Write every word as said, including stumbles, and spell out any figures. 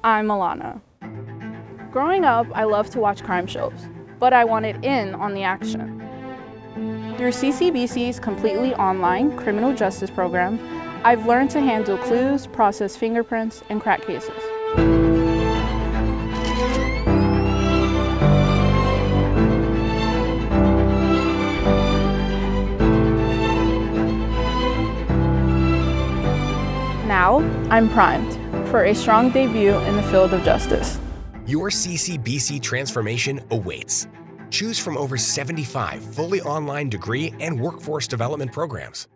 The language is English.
I'm Alana. Growing up, I loved to watch crime shows, but I wanted in on the action. Through C C B C's completely online criminal justice program, I've learned to handle clues, process fingerprints, and crack cases. Now, I'm primed for a strong debut in the field of justice. Your C C B C transformation awaits. Choose from over seventy-five fully online degree and workforce development programs.